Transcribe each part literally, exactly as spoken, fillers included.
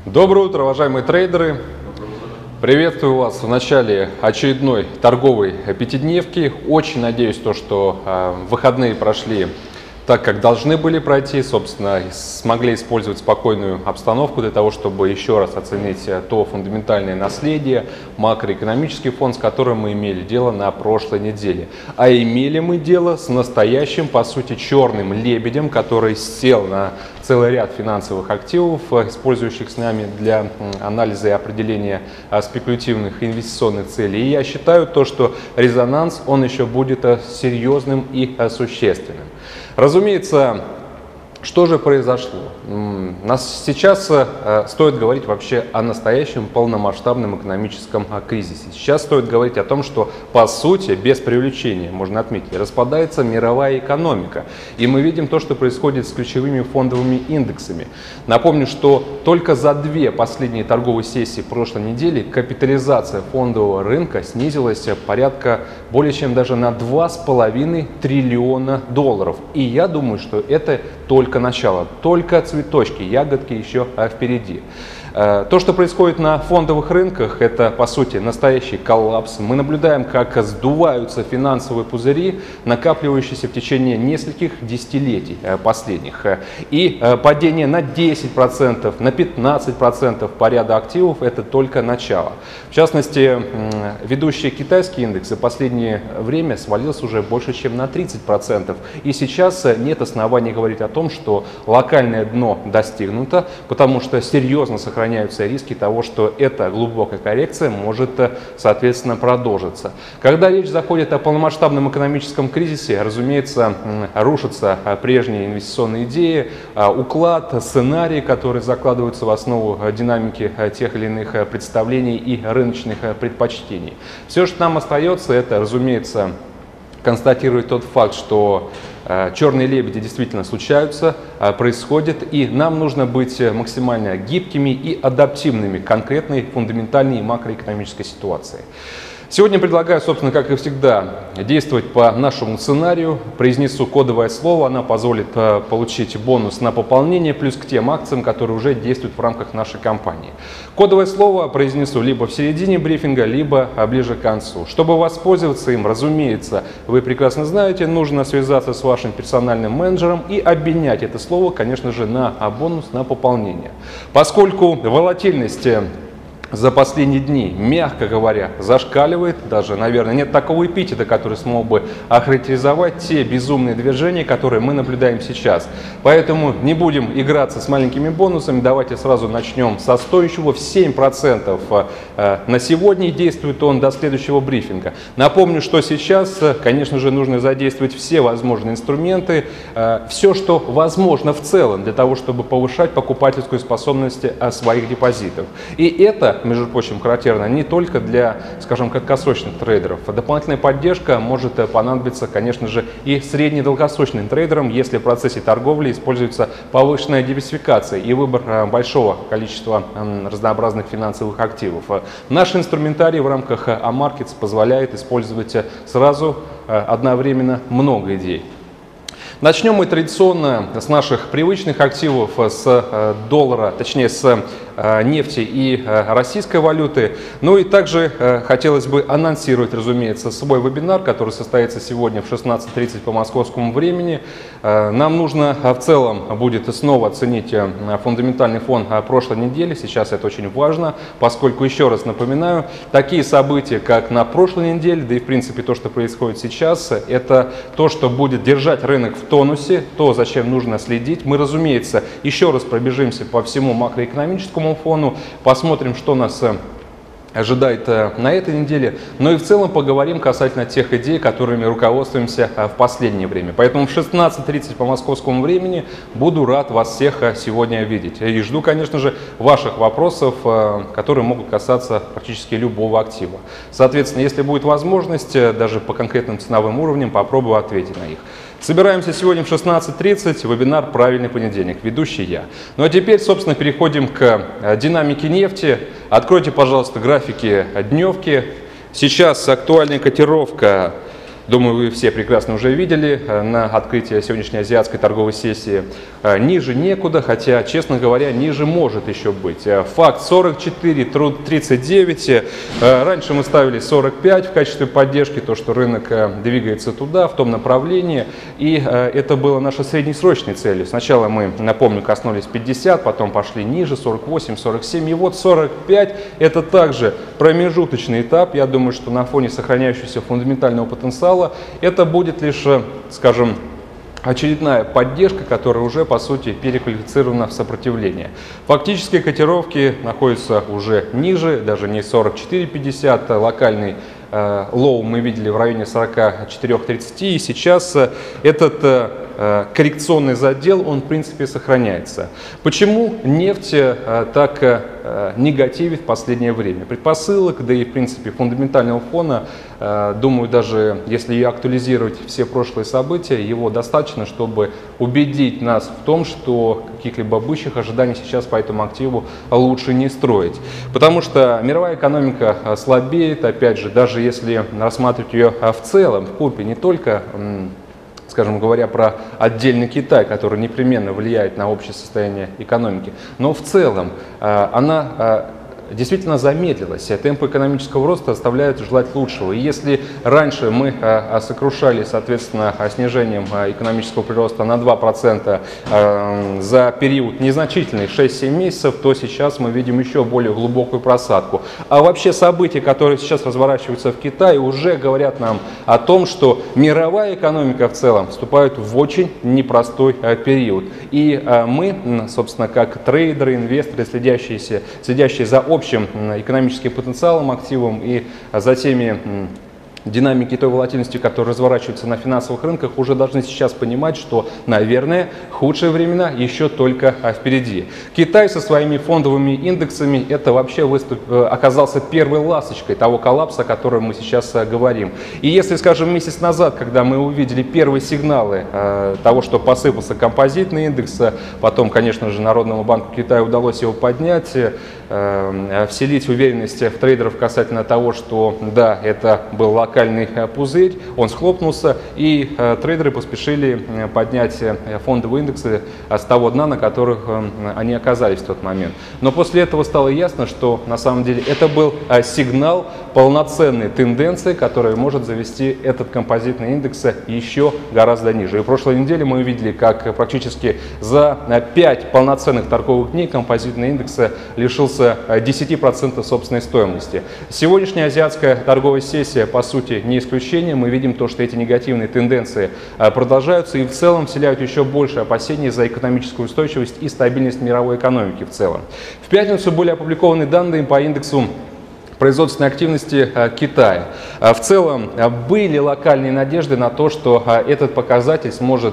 Доброе утро, уважаемые трейдеры! Приветствую вас в начале очередной торговой пятидневки. Очень надеюсь, то, что э, выходные прошли так, как должны были пройти. Собственно, смогли использовать спокойную обстановку для того, чтобы еще раз оценить то фундаментальное наследие, макроэкономический фон, с которым мы имели дело на прошлой неделе. А имели мы дело с настоящим, по сути, черным лебедем, который сел на целый ряд финансовых активов, использующих с нами для анализа и определения спекулятивных инвестиционных целей. И я считаю, то, что резонанс, он еще будет серьезным и существенным. Разумеется, что же произошло? Нас сейчас э, стоит говорить вообще о настоящем полномасштабном экономическом э, кризисе. Сейчас стоит говорить о том, что по сути, без преувеличения, можно отметить, распадается мировая экономика. И мы видим то, что происходит с ключевыми фондовыми индексами. Напомню, что только за две последние торговые сессии прошлой недели капитализация фондового рынка снизилась порядка более чем даже на два с половиной триллиона долларов. И я думаю, что это только начало, только цветочки, ягодки еще впереди. То, что происходит на фондовых рынках, это по сути настоящий коллапс. Мы наблюдаем, как сдуваются финансовые пузыри, накапливающиеся в течение нескольких десятилетий последних. И падение на десять процентов, на пятнадцать процентов по ряду активов – это только начало. В частности, ведущие китайские индексы в последнее время свалился уже больше, чем на тридцать процентов. И сейчас нет оснований говорить о том, что локальное дно достигнуто, потому что серьезно сохраняется сохраняются риски того, что эта глубокая коррекция может, соответственно, продолжиться. Когда речь заходит о полномасштабном экономическом кризисе, разумеется, рушатся прежние инвестиционные идеи, уклад, сценарии, которые закладываются в основу динамики тех или иных представлений и рыночных предпочтений. Все, что нам остается, это, разумеется, констатировать тот факт, что черные лебеди действительно случаются, происходят, и нам нужно быть максимально гибкими и адаптивными к конкретной фундаментальной и макроэкономической ситуации. Сегодня предлагаю, собственно, как и всегда, действовать по нашему сценарию. Произнесу кодовое слово, она позволит получить бонус на пополнение, плюс к тем акциям, которые уже действуют в рамках нашей компании. Кодовое слово произнесу либо в середине брифинга, либо ближе к концу. Чтобы воспользоваться им, разумеется, вы прекрасно знаете, нужно связаться с вашим персональным менеджером и обменять это слово, конечно же, на бонус на пополнение. Поскольку волатильность за последние дни, мягко говоря, зашкаливает, даже, наверное, нет такого эпитета, который смог бы охарактеризовать те безумные движения, которые мы наблюдаем сейчас. Поэтому не будем играться с маленькими бонусами, давайте сразу начнем со стоящего в семь процентов на сегодня, и действует он до следующего брифинга. Напомню, что сейчас, конечно же, нужно задействовать все возможные инструменты, все, что возможно в целом, для того, чтобы повышать покупательскую способность своих депозитов. И это, между прочим, характерно не только для, скажем, краткосрочных трейдеров. Дополнительная поддержка может понадобиться, конечно же, и средне-долгосрочным трейдерам, если в процессе торговли используется повышенная диверсификация и выбор большого количества разнообразных финансовых активов. Наш инструментарий в рамках А-Маркетс позволяет использовать сразу одновременно много идей. Начнем мы традиционно с наших привычных активов, с доллара, точнее с нефти и российской валюты. Ну и также хотелось бы анонсировать, разумеется, свой вебинар, который состоится сегодня в шестнадцать тридцать по московскому времени. Нам нужно в целом будет снова оценить фундаментальный фон прошлой недели. Сейчас это очень важно, поскольку, еще раз напоминаю, такие события, как на прошлой неделе, да и в принципе то, что происходит сейчас, это то, что будет держать рынок в тонусе, то, зачем нужно следить. Мы, разумеется, еще раз пробежимся по всему макроэкономическому фону, посмотрим, что нас ожидает на этой неделе, но и в целом поговорим касательно тех идей, которыми руководствуемся в последнее время. Поэтому в шестнадцать тридцать по московскому времени буду рад вас всех сегодня видеть. И жду, конечно же, ваших вопросов, которые могут касаться практически любого актива. Соответственно, если будет возможность, даже по конкретным ценовым уровням, попробую ответить на них. Собираемся сегодня в шестнадцать тридцать, вебинар «Правильный понедельник», ведущий я. Ну а теперь, собственно, переходим к динамике нефти. Откройте, пожалуйста, графики дневки. Сейчас актуальная котировка думаю, вы все прекрасно уже видели на открытии сегодняшней азиатской торговой сессии. Ниже некуда, хотя, честно говоря, ниже может еще быть. Факт сорок четыре тридцать девять. Раньше мы ставили сорок пять в качестве поддержки, то, что рынок двигается туда, в том направлении. И это было нашей среднесрочной целью. Сначала мы, напомню, коснулись пятьдесят, потом пошли ниже, сорок восемь, сорок семь. И вот сорок пять – это также промежуточный этап. Я думаю, что на фоне сохраняющегося фундаментального потенциала это будет лишь, скажем, очередная поддержка, которая уже, по сути, переквалифицирована в сопротивление. Фактически котировки находятся уже ниже, даже не сорок четыре пятьдесят, локальный э, лоу мы видели в районе сорока четырёх тридцати, и сейчас э, этот э, коррекционный задел, он, в принципе, сохраняется. Почему нефть э, так э, негативит в последнее время? Предпосылок, да и, в принципе, фундаментального фона, э, думаю, даже если ее актуализировать все прошлые события, его достаточно, чтобы убедить нас в том, что каких-либо бычьих ожиданий сейчас по этому активу лучше не строить. Потому что мировая экономика слабеет, опять же, даже если рассматривать ее в целом, в купе, не только, скажем говоря, про отдельный Китай, который непременно влияет на общее состояние экономики, но в целом она действительно замедлилась. Темпы экономического роста оставляют желать лучшего. И если раньше мы а, сокрушали, соответственно, снижением а, экономического прироста на два процента а, за период незначительный шесть-семь месяцев, то сейчас мы видим еще более глубокую просадку. А вообще события, которые сейчас разворачиваются в Китае, уже говорят нам о том, что мировая экономика в целом вступает в очень непростой а, период. И а, мы, собственно, как трейдеры, инвесторы, следящие, следящие за общим экономическим потенциалом, активом и за теми динамики той волатильности, которая разворачивается на финансовых рынках, уже должны сейчас понимать, что, наверное, худшие времена еще только впереди. Китай со своими фондовыми индексами – это вообще выступ... оказался первой ласточкой того коллапса, о котором мы сейчас говорим. И если, скажем, месяц назад, когда мы увидели первые сигналы э, того, что посыпался композитный индекс, потом, конечно же, Народному банку Китая удалось его поднять, э, вселить уверенность в трейдеров касательно того, что да, это был локальный пузырь, он схлопнулся, и э, трейдеры поспешили поднять фондовые индексы с того дна, на которых э, они оказались в тот момент. Но после этого стало ясно, что на самом деле это был э, сигнал полноценной тенденции, которая может завести этот композитный индекс еще гораздо ниже. И в прошлой неделе мы увидели, как практически за пять полноценных торговых дней композитный индекс лишился десяти процентов собственной стоимости. Сегодняшняя азиатская торговая сессия, по сути, не исключение. Мы видим то, что эти негативные тенденции продолжаются и в целом вселяют еще больше опасений за экономическую устойчивость и стабильность мировой экономики в целом. В пятницу были опубликованы данные по индексу производственной активности Китая. В целом были локальные надежды на то, что этот показатель сможет,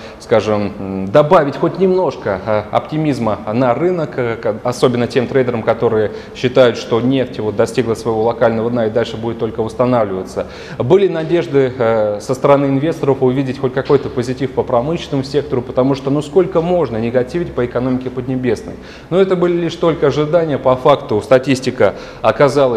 скажем, добавить хоть немножко оптимизма на рынок, особенно тем трейдерам, которые считают, что нефть вот достигла своего локального дна и дальше будет только восстанавливаться. Были надежды со стороны инвесторов увидеть хоть какой-то позитив по промышленному сектору, потому что ну сколько можно негативить по экономике Поднебесной. Но это были лишь только ожидания. По факту статистика оказалась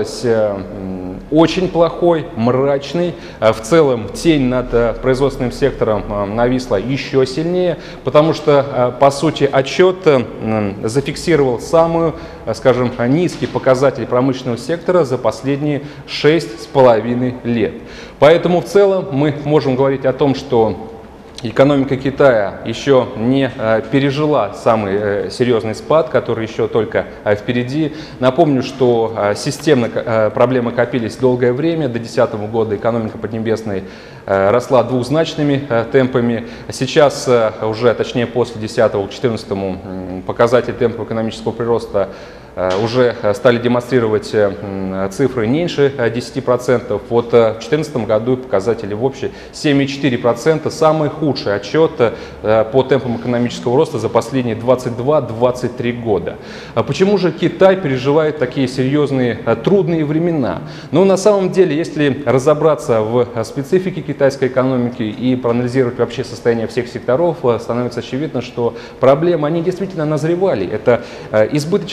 очень плохой, мрачный. В целом тень над производственным сектором нависла еще сильнее, потому что, по сути, отчет зафиксировал самую, скажем, низкий показатель промышленного сектора за последние шесть с половиной лет. Поэтому в целом мы можем говорить о том, что экономика Китая еще не э, пережила самый э, серьезный спад, который еще только э, впереди. Напомню, что э, системно э, проблемы копились долгое время. До две тысячи десятого года экономика Поднебесной э, росла двухзначными э, темпами. Сейчас э, уже, точнее, после две тысячи десятого к две тысячи четырнадцатому э, показатель темпа экономического прироста уже стали демонстрировать цифры меньше десяти процентов. Вот в две тысячи четырнадцатом году показатели в общем семь и четыре десятых процента. Самый худший отчет по темпам экономического роста за последние двадцать два — двадцать три года. Почему же Китай переживает такие серьезные трудные времена? Ну, на самом деле, если разобраться в специфике китайской экономики и проанализировать вообще состояние всех секторов, становится очевидно, что проблемы, они действительно назревали. Это избыточные инвестиции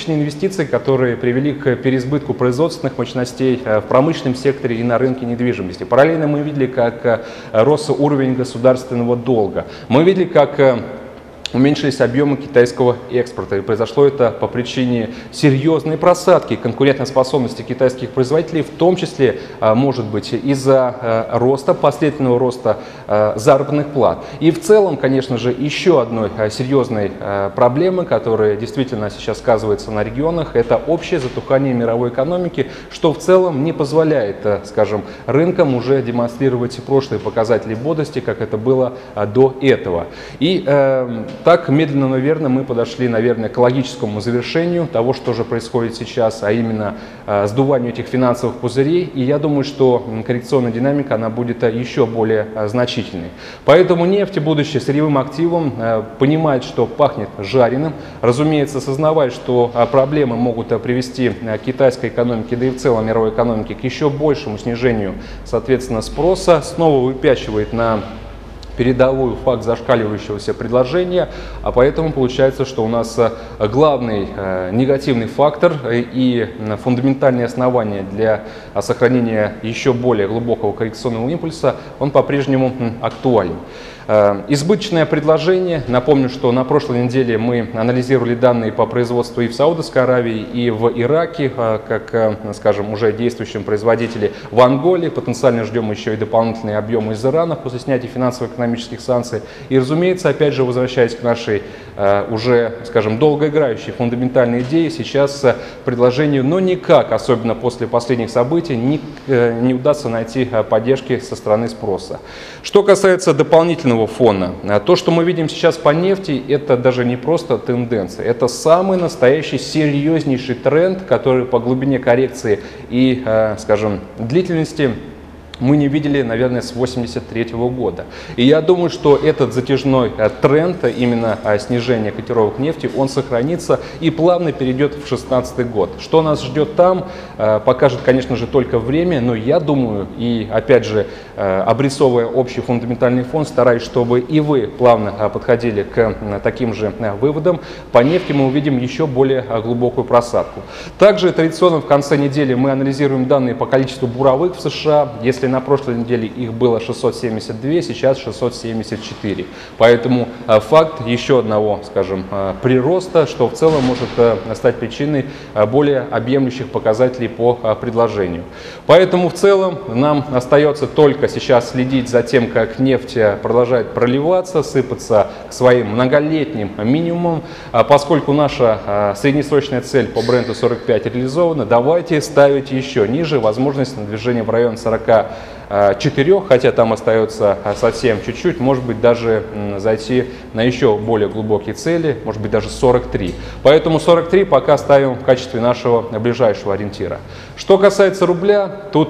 инвестиций, которые привели к переизбытку производственных мощностей в промышленном секторе и на рынке недвижимости. Параллельно мы видели, как рос уровень государственного долга. Мы видели, как уменьшились объемы китайского экспорта. И произошло это по причине серьезной просадки конкурентоспособности китайских производителей, в том числе, может быть, из-за роста, последовательного роста заработных плат. И в целом, конечно же, еще одной серьезной проблемой, которая действительно сейчас сказывается на регионах, это общее затухание мировой экономики, что в целом не позволяет, скажем, рынкам уже демонстрировать прошлые показатели бодрости, как это было до этого. И э, Так, медленно, но верно, мы подошли, наверное, к логическому завершению того, что же происходит сейчас, а именно э, сдуванию этих финансовых пузырей. И я думаю, что коррекционная динамика, она будет еще более э, значительной. Поэтому нефть, будучи сырьевым активом, э, понимает, что пахнет жареным. Разумеется, осознавая, что э, проблемы могут э, привести э, к китайской экономике, да и в целом мировой экономике, к еще большему снижению, соответственно, спроса, снова выпячивает на передовую факт зашкаливающегося предложения, а поэтому получается, что у нас главный э, негативный фактор и фундаментальные основания для сохранения еще более глубокого коррекционного импульса, он по-прежнему актуален. Э, избыточное предложение. Напомню, что на прошлой неделе мы анализировали данные по производству и в Саудовской Аравии, и в Ираке, э, как, э, скажем, уже действующем производителе, в Анголе. Потенциально ждем еще и дополнительные объемы из Ирана после снятия финансово-экономических санкций. И, разумеется, опять же, возвращаясь к нашей э, уже, скажем, долгоиграющей фундаментальной идее, сейчас э, предложению, но никак, особенно после последних событий, не, э, не удастся найти э, поддержки со стороны спроса. Что касается дополнительного фона, то, что мы видим сейчас по нефти, это даже не просто тенденция, это самый настоящий серьезнейший тренд, который по глубине коррекции и, э, скажем, длительности мы не видели, наверное, с восемьдесят третьего года. И я думаю, что этот затяжной тренд, именно снижение котировок нефти, он сохранится и плавно перейдет в две тысячи шестнадцатый год. Что нас ждет там, покажет, конечно же, только время, но я думаю, и опять же, обрисовывая общий фундаментальный фон, стараюсь, чтобы и вы плавно подходили к таким же выводам, по нефти мы увидим еще более глубокую просадку. Также традиционно в конце недели мы анализируем данные по количеству буровых в США. Если на прошлой неделе их было шестьсот семьдесят два, сейчас шестьсот семьдесят четыре. Поэтому э, факт еще одного, скажем, э, прироста, что в целом может э, стать причиной э, более объемлющих показателей по э, предложению. Поэтому в целом нам остается только сейчас следить за тем, как нефть продолжает проливаться, сыпаться к своим многолетним минимумам. А поскольку наша э, среднесрочная цель по бренду сорок пять реализована, давайте ставить еще ниже возможность на движение в район сорока четырех, хотя там остается совсем чуть-чуть, может быть даже зайти на еще более глубокие цели, может быть даже сорок три. Поэтому сорок три пока ставим в качестве нашего ближайшего ориентира. Что касается рубля, тут,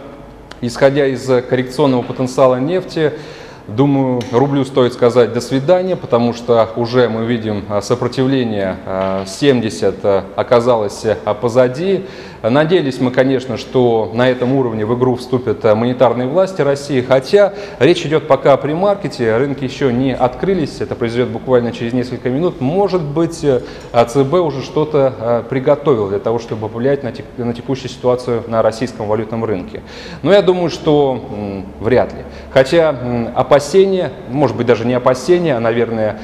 исходя из коррекционного потенциала нефти, думаю, рублю стоит сказать до свидания, потому что уже мы видим сопротивление семьдесят оказалось позади. Надеялись мы, конечно, что на этом уровне в игру вступят монетарные власти России, хотя речь идет пока о премаркете, рынки еще не открылись, это произойдет буквально через несколько минут. Может быть, ЦБ уже что-то приготовил для того, чтобы повлиять на, тек на текущую ситуацию на российском валютном рынке. Но я думаю, что м, вряд ли. Хотя м, опасения, может быть даже не опасения, а, наверное,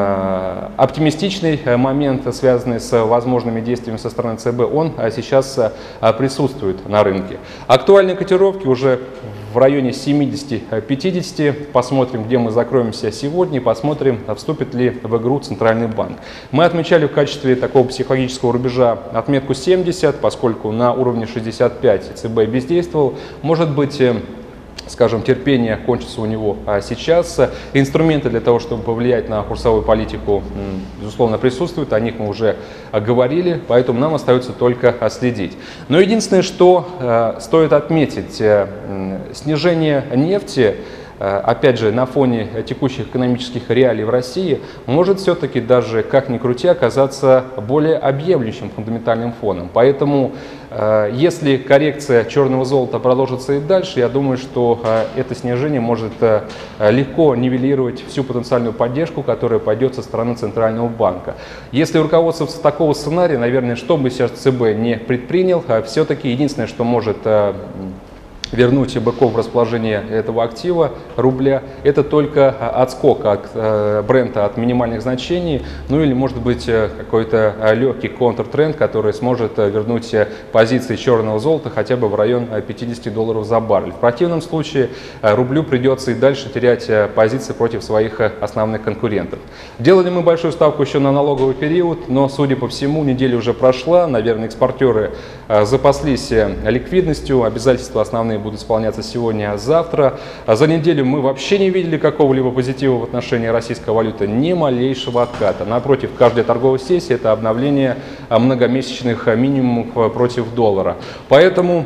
э, оптимистичный момент, связанный с возможными действиями со стороны ЦБ, он сейчас присутствует на рынке. Актуальные котировки уже в районе семидесяти пятидесяти. Посмотрим, где мы закроемся сегодня, посмотрим, вступит ли в игру Центральный банк. Мы отмечали в качестве такого психологического рубежа отметку семьдесят, поскольку на уровне шестидесяти пяти ЦБ бездействовал. Может быть, скажем, терпение кончится у него а сейчас. Инструменты для того, чтобы повлиять на курсовую политику, безусловно, присутствуют, о них мы уже говорили, поэтому нам остается только следить. Но единственное, что э, стоит отметить, э, снижение нефти опять же, на фоне текущих экономических реалий в России, может все-таки даже, как ни крути, оказаться более объемлющим фундаментальным фоном. Поэтому, если коррекция черного золота продолжится и дальше, я думаю, что это снижение может легко нивелировать всю потенциальную поддержку, которая пойдет со стороны Центрального банка. Если руководствоваться такого сценария, наверное, что бы сейчас ЦБ не предпринял, все-таки единственное, что может вернуть быков в расположение этого актива, рубля, это только отскок от э, бренда от минимальных значений, ну или может быть какой-то легкий контртренд, который сможет вернуть позиции черного золота хотя бы в район пятидесяти долларов за баррель. В противном случае рублю придется и дальше терять позиции против своих основных конкурентов. Делали мы большую ставку еще на налоговый период, но, судя по всему, неделя уже прошла, наверное, экспортеры запаслись ликвидностью, обязательства основные будут исполняться сегодня, а завтра. За неделю мы вообще не видели какого-либо позитива в отношении российской валюты, ни малейшего отката. Напротив, каждая торговая сессия – это обновление многомесячных минимумов против доллара. Поэтому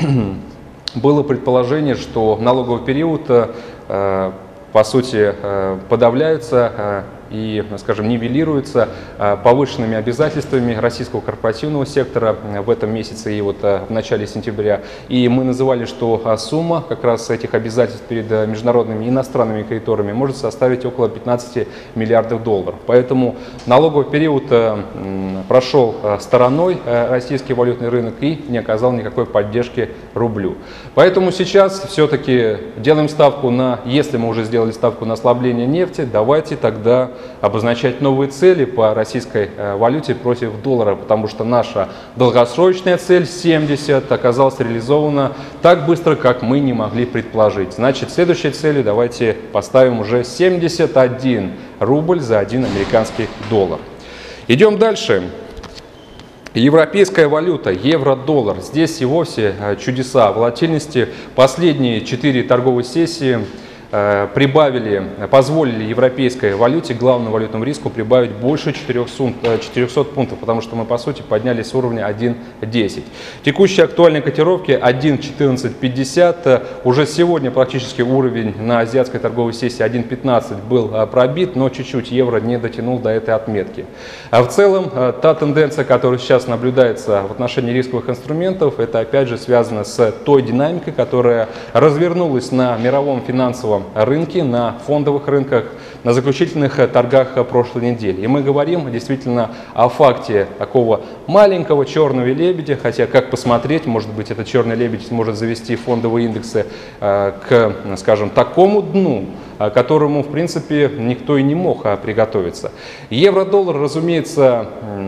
было предположение, что налоговый период, по сути, подавляется и, скажем, нивелируется повышенными обязательствами российского корпоративного сектора в этом месяце и вот в начале сентября. И мы называли, что сумма как раз этих обязательств перед международными иностранными кредиторами может составить около пятнадцати миллиардов долларов. Поэтому налоговый период прошел стороной российский валютный рынок и не оказал никакой поддержки рублю. Поэтому сейчас все-таки делаем ставку на, если мы уже сделали ставку на ослабление нефти, давайте тогда обозначать новые цели по российской валюте против доллара, потому что наша долгосрочная цель семьдесят оказалась реализована так быстро, как мы не могли предположить. Значит, следующей целью давайте поставим уже семьдесят один рубль за один американский доллар. Идем дальше. Европейская валюта, евро-доллар. Здесь и вовсе чудеса волатильности. Последние четыре торговые сессии прибавили, позволили европейской валюте, главному валютному риску, прибавить больше четырёхсот пунктов, потому что мы, по сути, поднялись с уровня один десять. Текущие актуальные котировки один четырнадцать пятьдесят. Уже сегодня практически уровень на азиатской торговой сессии один пятнадцать был пробит, но чуть-чуть евро не дотянул до этой отметки. А в целом, та тенденция, которая сейчас наблюдается в отношении рисковых инструментов, это опять же связано с той динамикой, которая развернулась на мировом финансовом рынке, на фондовых рынках, на заключительных торгах прошлой недели. И мы говорим действительно о факте такого маленького черного лебедя, хотя как посмотреть, может быть, этот черный лебедь может завести фондовые индексы к, скажем, такому дну, к которому, в принципе, никто и не мог приготовиться. Евро-доллар, разумеется,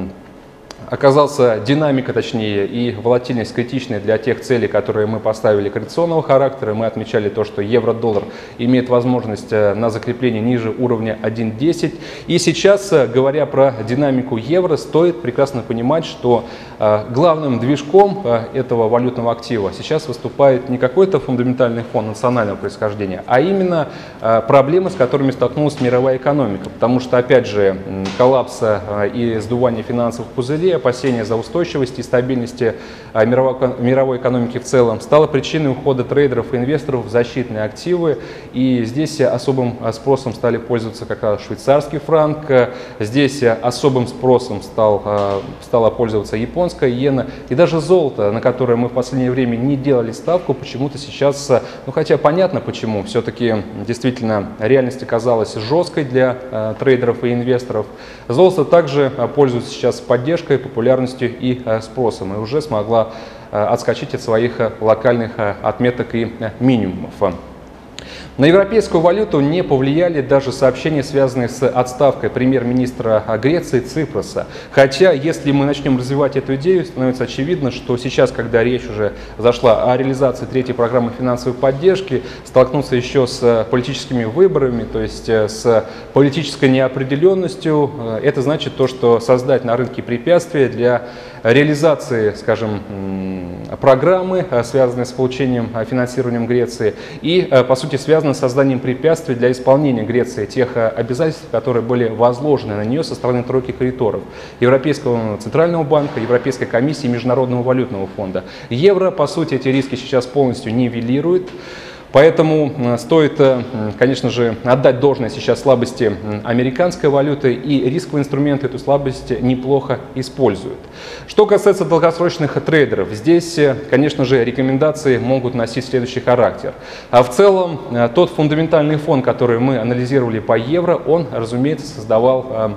оказался динамика, точнее, и волатильность критичной для тех целей, которые мы поставили коррекционного характера. Мы отмечали то, что евро-доллар имеет возможность на закрепление ниже уровня один десять. И сейчас, говоря про динамику евро, стоит прекрасно понимать, что главным движком этого валютного актива сейчас выступает не какой-то фундаментальный фон национального происхождения, а именно проблемы, с которыми столкнулась мировая экономика. Потому что, опять же, коллапс и сдувание финансовых пузырей, опасения за устойчивость и стабильность мировой экономики в целом стало причиной ухода трейдеров и инвесторов в защитные активы. И здесь особым спросом стали пользоваться как раз швейцарский франк, здесь особым спросом стал, стала пользоваться японская иена и даже золото, на которое мы в последнее время не делали ставку, почему-то сейчас, ну хотя понятно почему, все-таки действительно реальность оказалась жесткой для трейдеров и инвесторов. Золото также пользуется сейчас поддержкой, популярностью и спросом, и уже смогла отскочить от своих локальных отметок и минимумов. На европейскую валюту не повлияли даже сообщения, связанные с отставкой премьер-министра Греции Ципроса. Хотя, если мы начнем развивать эту идею, становится очевидно, что сейчас, когда речь уже зашла о реализации третьей программы финансовой поддержки, столкнуться еще с политическими выборами, то есть с политической неопределенностью, это значит то, что создать на рынке препятствия для реализации, скажем, программы, связанные с получением финансированием Греции, и, по сути, связаны с созданием препятствий для исполнения Греции тех обязательств, которые были возложены на нее со стороны тройки кредиторов Европейского центрального банка, Европейской комиссии и Международного валютного фонда. Евро, по сути, эти риски сейчас полностью нивелирует. Поэтому стоит, конечно же, отдать должное сейчас слабости американской валюты, и рисковые инструменты эту слабость неплохо используют. Что касается долгосрочных трейдеров, здесь, конечно же, рекомендации могут носить следующий характер. А в целом, тот фундаментальный фон, который мы анализировали по евро, он, разумеется, создавал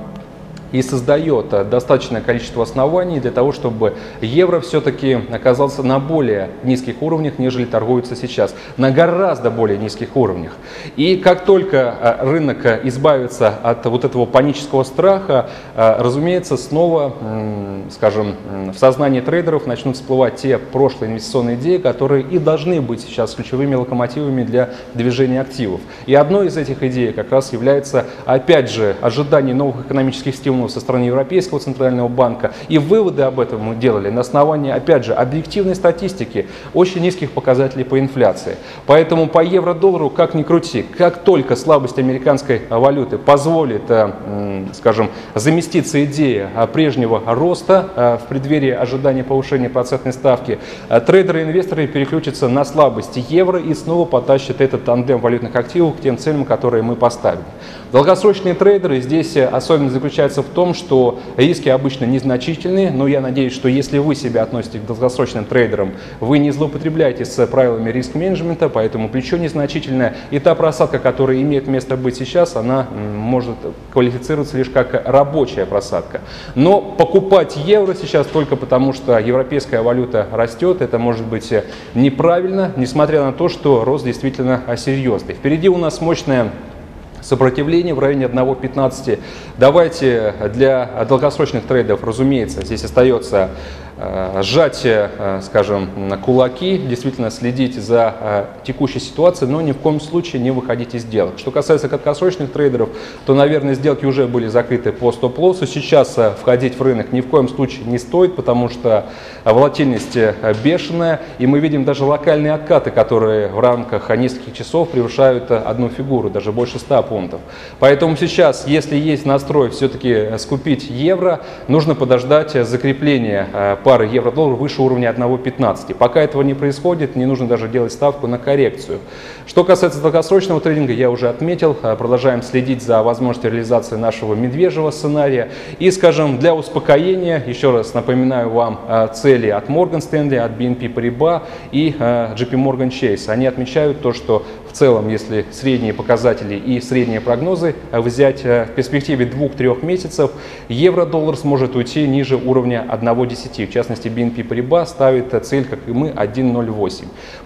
и создает достаточное количество оснований для того, чтобы евро все-таки оказался на более низких уровнях, нежели торгуется сейчас, на гораздо более низких уровнях. И как только рынок избавится от вот этого панического страха, разумеется, снова, скажем, в сознании трейдеров начнут всплывать те прошлые инвестиционные идеи, которые и должны быть сейчас ключевыми локомотивами для движения активов. И одной из этих идей как раз является, опять же, ожидание новых экономических стимулов со стороны Европейского центрального банка. И выводы об этом мы делали на основании, опять же, объективной статистики очень низких показателей по инфляции. Поэтому по евро-доллару, как ни крути, как только слабость американской валюты позволит, скажем, заместиться идея прежнего роста в преддверии ожидания повышения процентной ставки, трейдеры и инвесторы переключатся на слабость евро и снова потащат этот тандем валютных активов к тем целям, которые мы поставили. Долгосрочные трейдеры, здесь особенность заключается в том, что риски обычно незначительные, но я надеюсь, что если вы себя относите к долгосрочным трейдерам, вы не злоупотребляете с правилами риск-менеджмента, поэтому плечо незначительное, и та просадка, которая имеет место быть сейчас, она может квалифицироваться лишь как рабочая просадка. Но покупать евро сейчас только потому, что европейская валюта растет, это может быть неправильно, несмотря на то, что рост действительно серьезный. Впереди у нас мощная сопротивление в районе одного пятнадцати. Давайте для долгосрочных трейдеров, разумеется, здесь остается сжать, скажем, кулаки, действительно следить за текущей ситуацией, но ни в коем случае не выходить из сделок. Что касается краткосрочных трейдеров, то, наверное, сделки уже были закрыты по стоп-лоссу. Сейчас входить в рынок ни в коем случае не стоит, потому что волатильность бешеная, и мы видим даже локальные откаты, которые в рамках нескольких часов превышают одну фигуру, даже больше ста пунктов. Поэтому сейчас, если есть настрой все-таки скупить евро, нужно подождать закрепления пары евро-доллар выше уровня одного пятнадцати. Пока этого не происходит, не нужно даже делать ставку на коррекцию. Что касается долгосрочного трейдинга, я уже отметил, продолжаем следить за возможностью реализации нашего медвежьего сценария. И, скажем, для успокоения, еще раз напоминаю вам цели от Morgan Stanley, от би эн пи Paribas и джей пи Morgan Chase. Они отмечают то, что в целом, если средние показатели и средние прогнозы взять в перспективе двух-трех месяцев, евро-доллар сможет уйти ниже уровня одного десяти. В частности, би эн пи Paribas ставит цель, как и мы, один ноль восемь.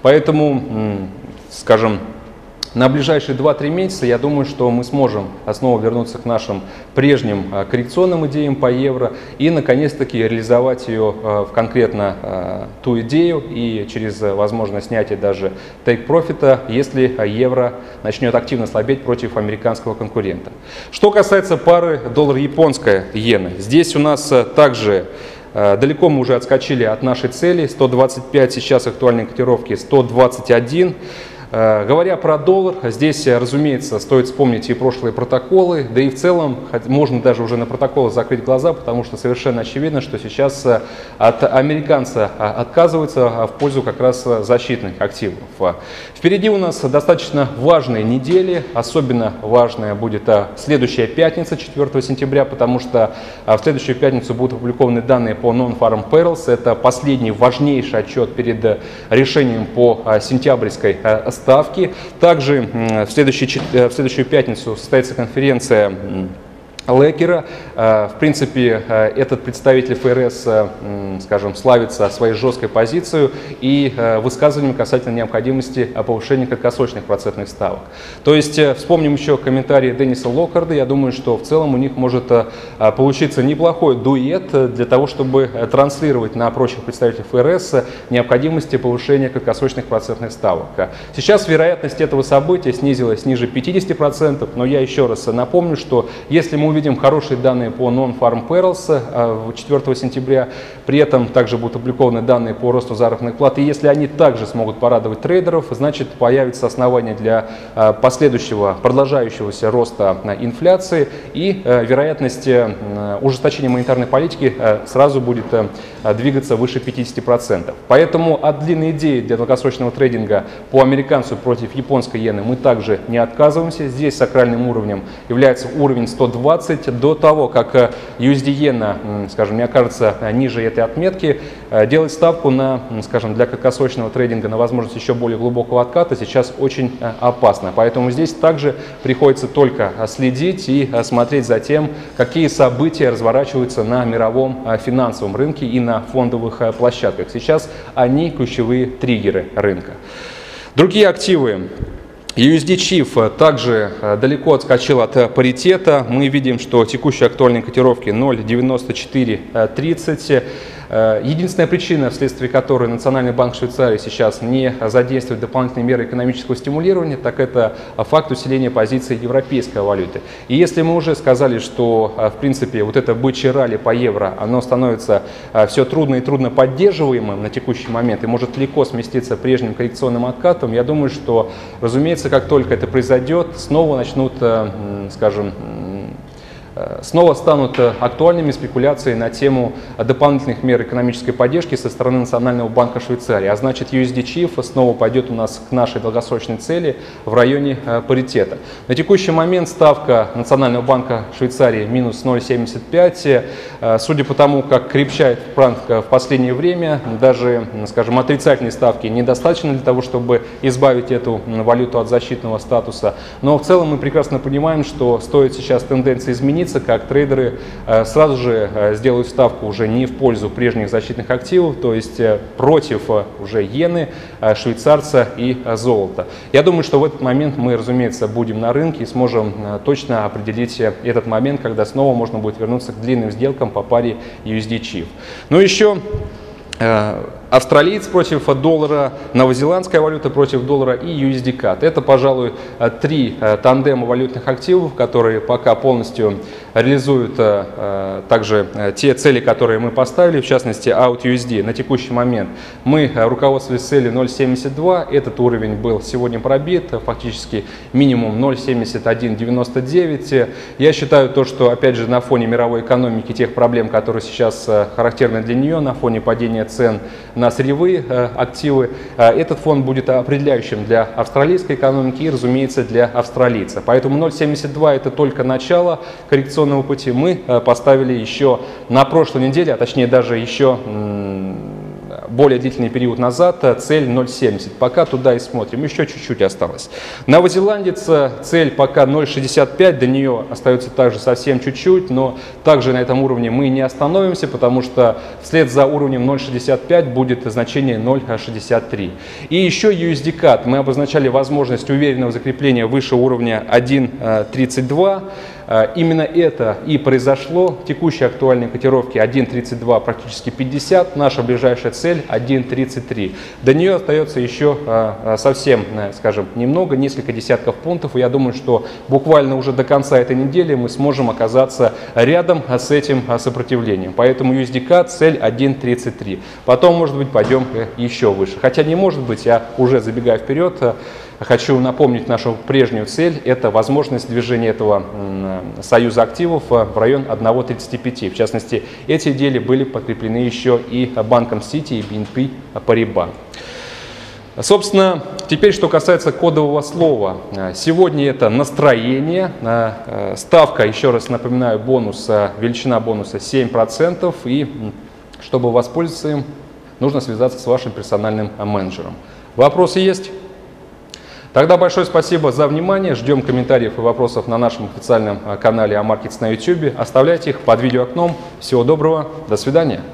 Поэтому, скажем, на ближайшие два-три месяца, я думаю, что мы сможем снова вернуться к нашим прежним коррекционным идеям по евро и, наконец-таки, реализовать ее в конкретно ту идею и через возможное снятие даже тейк-профита, если евро начнет активно слабеть против американского конкурента. Что касается пары доллар-японская иена, здесь у нас также далеко мы уже отскочили от нашей цели, сто двадцать пять, сейчас актуальные котировки сто двадцать один. Говоря про доллар, здесь, разумеется, стоит вспомнить и прошлые протоколы, да и в целом можно даже уже на протоколы закрыть глаза, потому что совершенно очевидно, что сейчас от американца отказываются в пользу как раз защитных активов. Впереди у нас достаточно важные недели, особенно важная будет следующая пятница, четвёртого сентября, потому что в следующую пятницу будут опубликованы данные по Non-Farm Payrolls, это последний важнейший отчет перед решением по сентябрьской ставки. Также в, следующий, в следующую пятницу состоится конференция Лекера. В принципе, этот представитель эф эр эс, скажем, славится своей жесткой позицией и высказыванием касательно необходимости повышения краткосрочных процентных ставок. То есть, вспомним еще комментарии Денниса Локхарда. Я думаю, что в целом у них может получиться неплохой дуэт для того, чтобы транслировать на прочих представителей эф эр эс необходимости повышения краткосрочных процентных ставок. Сейчас вероятность этого события снизилась ниже пятидесяти процентов, но я еще раз напомню, что если мы увидим хорошие данные по Non-Farm Payrolls четвёртого сентября. При этом также будут опубликованы данные по росту заработных плат. И если они также смогут порадовать трейдеров, значит, появится основание для последующего, продолжающегося роста инфляции, и вероятность ужесточения монетарной политики сразу будет двигаться выше пятидесяти процентов. Поэтому от длинной идеи для долгосрочного трейдинга по американцу против японской иены мы также не отказываемся. Здесь сакральным уровнем является уровень сто двадцать. До того, как ю эс ди иена, скажем, не окажется ниже этой отметки, делать ставку на, скажем, для краткосрочного трейдинга на возможность еще более глубокого отката сейчас очень опасно. Поэтому здесь также приходится только следить и смотреть за тем, какие события разворачиваются на мировом финансовом рынке и на фондовых площадках. Сейчас они ключевые триггеры рынка. Другие активы. ю эс ди Chief также далеко отскочил от паритета. Мы видим, что текущие актуальные котировки ноль девяносто четыре тридцать. Единственная причина, вследствие которой Национальный банк Швейцарии сейчас не задействует дополнительные меры экономического стимулирования, так это факт усиления позиции европейской валюты. И если мы уже сказали, что в принципе вот это бычье ралли по евро, оно становится все трудно и трудно поддерживаемым на текущий момент и может легко сместиться прежним коррекционным откатом, я думаю, что, разумеется, как только это произойдет, снова начнут, скажем, снова станут актуальными спекуляции на тему дополнительных мер экономической поддержки со стороны Национального банка Швейцарии. А значит, ю эс ди Chief снова пойдет у нас к нашей долгосрочной цели в районе паритета. На текущий момент ставка Национального банка Швейцарии минус ноль семьдесят пять. Судя по тому, как крепчает франк в последнее время, даже, скажем, отрицательной ставки недостаточно для того, чтобы избавить эту валюту от защитного статуса. Но в целом мы прекрасно понимаем, что стоит сейчас тенденция измениться, как трейдеры сразу же сделают ставку уже не в пользу прежних защитных активов, то есть против уже иены, швейцарца и золота. Я думаю, что в этот момент мы, разумеется, будем на рынке и сможем точно определить этот момент, когда снова можно будет вернуться к длинным сделкам по паре ю эс ди Chief. Ну еще австралиец против доллара, новозеландская валюта против доллара и ю эс ди кат. Это, пожалуй, три тандема валютных активов, которые пока полностью реализуют также те цели, которые мы поставили, в частности, аут ю эс ди. На текущий момент мы руководствовались целью ноль семьдесят два. Этот уровень был сегодня пробит, фактически минимум ноль семьдесят один девяносто девять. Я считаю то, что, опять же, на фоне мировой экономики, тех проблем, которые сейчас характерны для нее, на фоне падения цен на сырьевые э, активы, э, этот фон будет определяющим для австралийской экономики и, разумеется, для австралийца. Поэтому ноль семьдесят два это только начало коррекционного пути. Мы э, поставили еще на прошлой неделе, а точнее даже еще более длительный период назад, цель ноль семьдесят. Пока туда и смотрим, еще чуть-чуть осталось. Новозеландец, цель пока ноль шестьдесят пять, до нее остается также совсем чуть-чуть, но также на этом уровне мы не остановимся, потому что вслед за уровнем ноль шестьдесят пять будет значение ноль шестьдесят три. И еще ю эс ди кат. Мы обозначали возможность уверенного закрепления выше уровня один тридцать два. Именно это и произошло. Текущие актуальные котировки один тридцать два, практически пятьдесят. Наша ближайшая цель один тридцать три. До нее остается еще совсем, скажем, немного, несколько десятков пунктов. И я думаю, что буквально уже до конца этой недели мы сможем оказаться рядом с этим сопротивлением. Поэтому ю эс ди кат цель один тридцать три. Потом, может быть, пойдем еще выше. Хотя не может быть, я уже забегаю вперед. Хочу напомнить нашу прежнюю цель. Это возможность движения этого союза активов в район один тридцать пять. В частности, эти идеи были подкреплены еще и банком Citi и би эн пи Paribas. Собственно, теперь, что касается кодового слова. Сегодня это настроение. Ставка, еще раз напоминаю, бонус, величина бонуса семь процентов. И чтобы воспользоваться им, нужно связаться с вашим персональным менеджером. Вопросы есть? Тогда большое спасибо за внимание. Ждем комментариев и вопросов на нашем официальном канале Амаркетс на ютубе. Оставляйте их под видеоокном. Всего доброго. До свидания.